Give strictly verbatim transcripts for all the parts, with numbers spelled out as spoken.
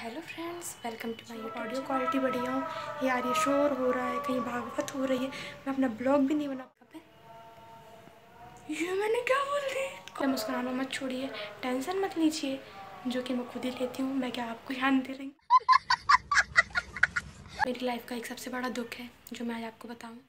Hello friends, welcome to my YouTube. Audio quality बढ़िया हो यार, ये शोर हो रहा है, कहीं भागवत हो रही है, मैं अपना ब्लॉग भी नहीं बना पाता। ये मैंने क्या बोल दी? मुस्कुराना मत छोड़िए, टेंशन मत लीजिए, जो कि मैं खुद ही लेती हूँ। मैं क्या आपको ध्यान दे रही हूँ? मेरी लाइफ का एक सबसे बड़ा दुख है जो मैं आज आपको बताऊँ।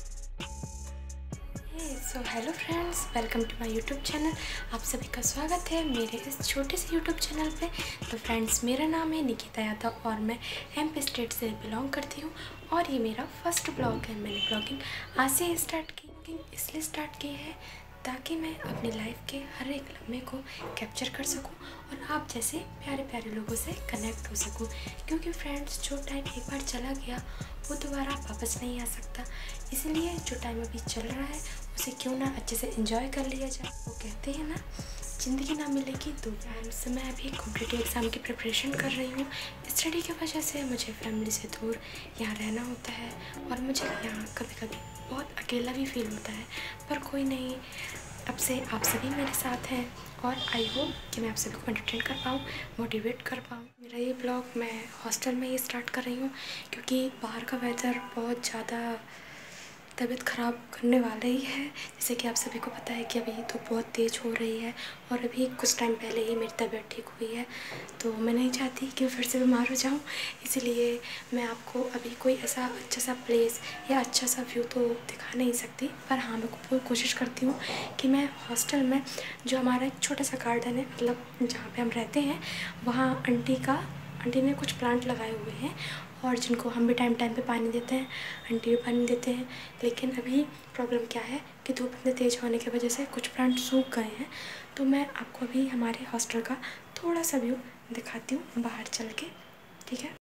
So hello friends, welcome to my YouTube channel. आप सभी का स्वागत है मेरे इस छोटे से यूट्यूब चैनल पे। तो फ्रेंड्स, मेरा नाम है निकिता यादव और मैं एमपी स्टेट से बिलोंग करती हूँ और ये मेरा फर्स्ट ब्लॉग है। मैंने ब्लॉगिंग आज से स्टार्ट की, इसलिए स्टार्ट की है ताकि मैं अपनी लाइफ के हर एक लम्हे को कैप्चर कर सकूं और आप जैसे प्यारे प्यारे लोगों से कनेक्ट हो सकूं। क्योंकि फ्रेंड्स, जो टाइम एक बार चला गया वो दोबारा वापस नहीं आ सकता, इसलिए जो टाइम अभी चल रहा है उसे क्यों ना अच्छे से एंजॉय कर लिया जाए। वो कहते हैं ना, ज़िंदगी ना मिलेगी दो बार। से मैं अभी कॉम्पिटिटिव एग्ज़ाम की प्रिपरेशन कर रही हूँ। स्टडी की वजह से मुझे फैमिली से दूर यहाँ रहना होता है और मुझे यहाँ कभी कभी बहुत अकेला भी फील होता है, पर कोई नहीं, अब से आप सभी मेरे साथ हैं और आई होप कि मैं आप सभी को एंटरटेन कर पाऊँ, मोटिवेट कर पाऊँ। मेरा ये ब्लॉग मैं हॉस्टल में ही स्टार्ट कर रही हूँ क्योंकि बाहर का वेदर बहुत ज़्यादा तबीयत ख़राब करने वाला ही है। जैसे कि आप सभी को पता है कि अभी तो बहुत तेज़ हो रही है और अभी कुछ टाइम पहले ही मेरी तबीयत ठीक हुई है, तो मैं नहीं चाहती कि मैं फिर से बीमार हो जाऊं। इसलिए मैं आपको अभी कोई ऐसा अच्छा सा प्लेस या अच्छा सा व्यू तो दिखा नहीं सकती, पर हाँ, मैं पूरी कोशिश करती हूँ कि मैं हॉस्टल में जो हमारा एक छोटा सा गार्डन है, मतलब जहाँ पर हम रहते हैं, वहाँ आंटी का आंटी ने कुछ प्लांट लगाए हुए हैं और जिनको हम भी टाइम टाइम पे पानी देते हैं, आंटी भी पानी देते हैं। लेकिन अभी प्रॉब्लम क्या है कि धूप इतने तेज़ होने की वजह से कुछ प्लांट सूख गए हैं। तो मैं आपको अभी हमारे हॉस्टल का थोड़ा सा व्यू दिखाती हूँ बाहर चल के, ठीक है?